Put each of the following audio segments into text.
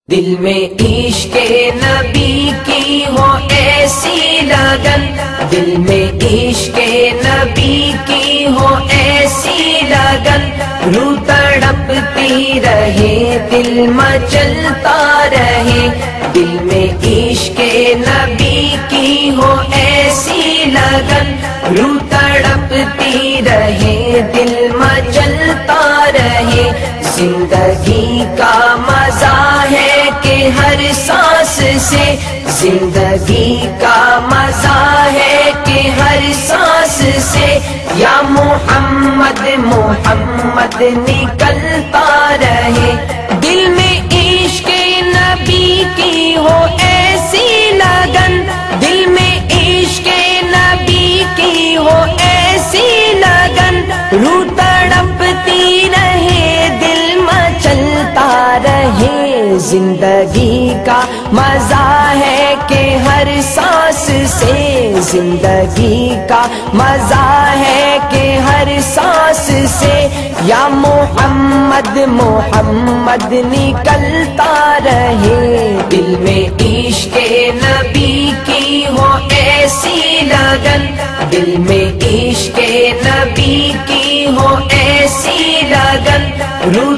دل میں عشق نبی کی ہو ایسی لگن، دل میں عشق نبی کی ہو ایسی لگن، روح تڑپتی رہے دل مچلتا رہے، دل میں عشق نبی کی ہو ایسی لگن، روح تڑپتی رہے دل مچلتا رہے، زندگی کا مزہ ہے کہ ہر سانس سے، زندگی کا مزہ ہے کہ ہر سانس سے، یا محمد محمد نکلتا رہے، دل میں عشق نبی کی ہو ایسی لگن، دل میں عشق نبی کی ہو ایسی لگن، روح تڑپتی رہے دل مچلتا رہے، زندگی کا مزہ ہے کہ ہر سانس سے، زندگی کا مزہ ہے کہ ہر سانس سے، یا محمد محمد نکلتا رہے، دل میں عشق نبی کی ہو ایسی لگن، دل میں عشق نبی کی ہو ایسی لگن، روح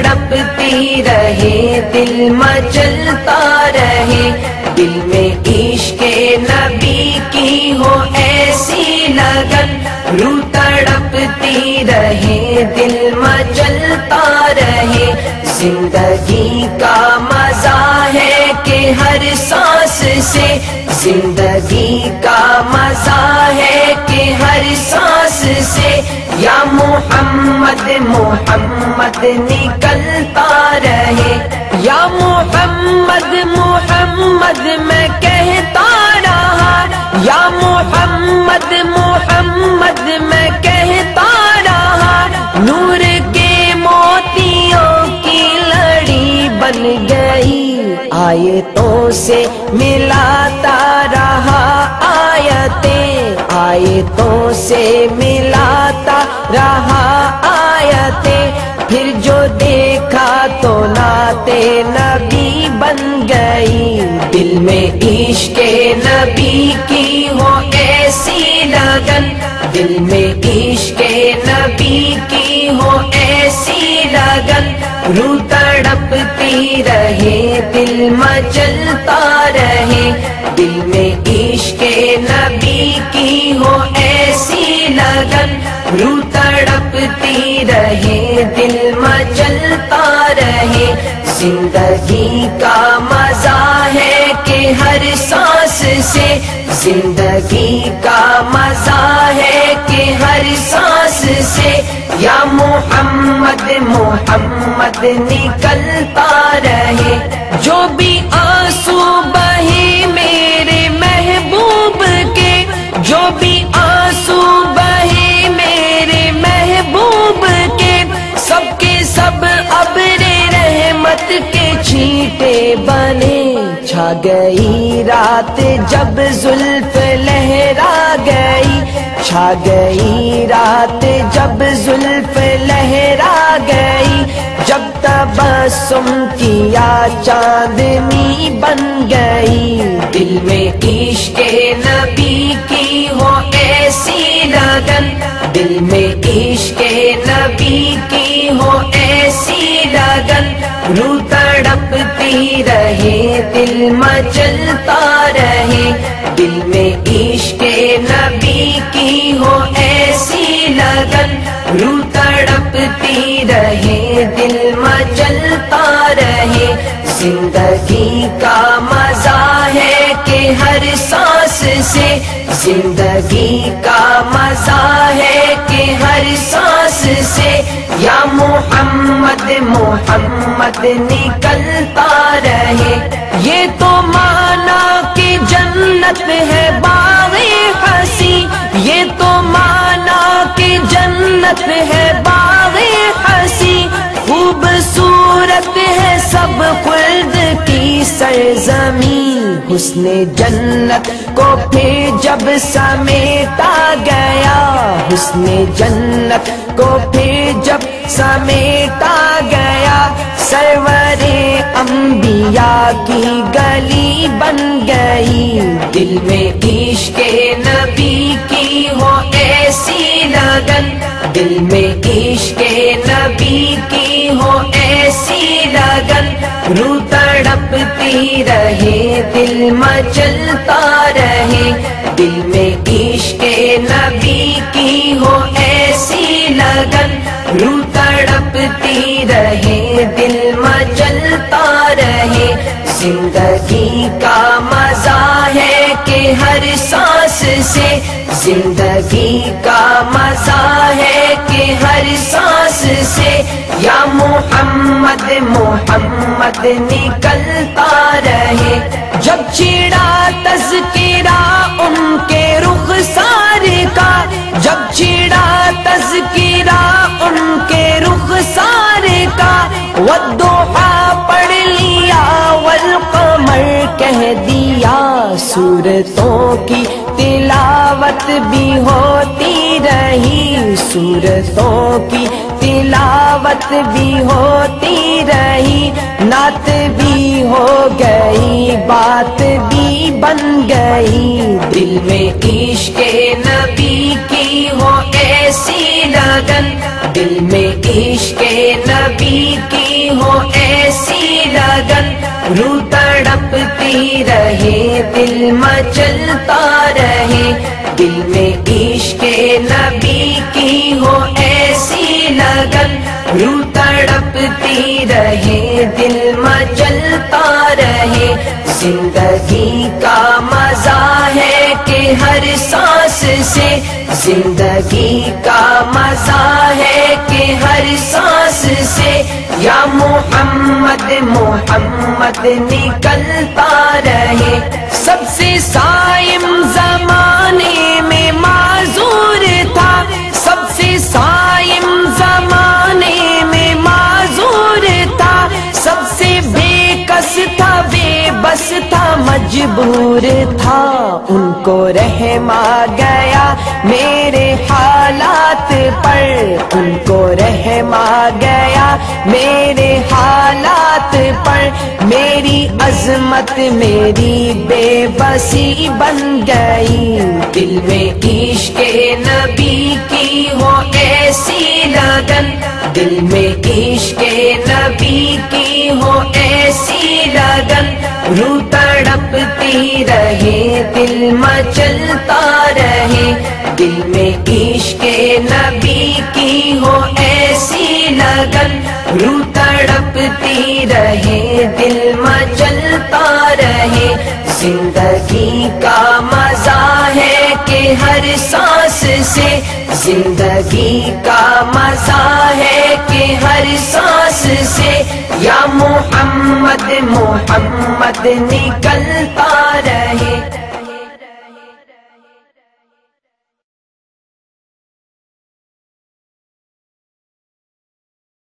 تڑپتی رہے دل مچلتا رہے، دل میں عشق نبی کی ہو ایسی لگن، روح تڑپتی رہے دل مچلتا رہے، زندگی کا مزہ ہے کہ ہر سانس سے، زندگی کا مزہ ہے کہ ہر سانس سے، یا محمد محمد نکلتا رہے، یا محمد محمد میں کہتا رہا، یا محمد محمد میں کہتا رہا، نور کے موتیوں کی لڑی بن گئی، آیتوں سے ملاتا رہا آیتیں، آیتوں سے ملاتا رہا آیتیں، پھر جو دیکھا تو نعت نبی بن گئی، دل میں عشق نبی کی ہو ایسی لگن، دل میں عشق نبی کی ہو ایسی لگن، روح تڑپتی رہے دل مچلتا رہے، دل میں عشق نبی کی ہو ایسی لگن، روح تڑپتی رہے دل مچلتا رہے، زندگی کا مزہ ہے کہ ہر سانس سے، زندگی کا مزہ ہے کہ ہر سانس سے، یا محمد محمد نکلتا رہے، جو بھی آنسو بہے میرے محبوب کے، جو بھی آنسو بہے میرے محبوب کے، سب کے سب ابر رحمت کے چھینٹے بنے، چھا گئی رات جب زلف لہرا گئی، چھا گئی رات جب زلف لہرا گئی، جب تبسم کیا چاندنی بن گئی، دل میں عشق نبی کی ہو ایسی لگن، دل میں عشق نبی کی ہو ایسی لگن، روح تڑپتی رہے دل مچلتا رہے، دل میں عشق نبی کی ہو ایسی لگن، روح تڑپتی رہے دل مچلتا رہے، زندگی کا مزہ ہے کہ ہر سانس سے، زندگی کا مزہ ہے کہ ہر سانس سے، یا محمد محمد نکلتا رہے، یہ تو مانا کہ جنت ہے باغ حسی، یہ تو مانا کہ جنت ہے باغ حسی، خوبصورت ہے سب خلد کی سرزمین، حسن جنت کو پھر جب سمیٹا گیا، حسن جنت کو پھر جب سمیٹا گیا، سرور انبیاء کی گلی بن گئی، دل میں عشق نبی کی ہو ایسی لگن، دل میں عشق نبی کی ہو ایسی لگن، روح تڑپتی رہے دل مچلتا رہے، دل میں عشق نبی کی ہو ایسی لگن، روح تڑپتی رہے دل مچلتا رہے، زندگی کا مزہ ہے کہ ہر سانس سے، زندگی کا مزہ ہے کہ ہر سانس سے، یا محمد محمد نکلتا رہے، جب چھڑا تذکرہ ان کے رخسار کا، جب چھڑا تذکرہ ان کے رخسار کا، والضحیٰ پڑھ لیا والقمر کہہ دیا، سورتوں کی تلاوت بھی ہوتی رہی، سورتوں کی تلاوت بھی ہوتی رہی، نعت بھی ہو گئی بات بھی بن گئی، دل میں عشق نبی کی ہو ایسی لگن، دل میں عشق نبی کی ہو ایسی لگن، روح تڑپتی رہے دل مچلتا رہے، دل میں عشق نبی کی ہو ایسی لگن، روح تڑپتی رہے دل مچلتا رہے، زندگی کا مزہ ہے کہ ہر سانس سے، زندگی کا مزہ ہے کہ ہر سانس سے، یا محمد محمد نکلتا رہے، سب سے صائم زمانے میں معذور تھا، سب سے صائم زمانے میں معذور تھا، سب سے بے کس تھا بے بس تھا مجبور تھا، ان کو رحم آ گیا میرے حالات پر، ان کو رحم آ گیا میرے حالات پر، میری عظمت میری بے بسی بن گئی، دل میں عشق نبی کی ہو ایسی لگن، دل میں عشق نبی کی ہو ایسی لگن، روح تڑپتی رہے دل مچلتا رہے، دل میں عشق نبی کی ہو ایسی لگن، روح تڑپتی رہے دل مچلتا رہے، زندگی کا مزہ ہے کہ ہر سانس سے، زندگی کا مزہ ہے کہ ہر سانس سے، یا محمد محمد نکلتا رہے۔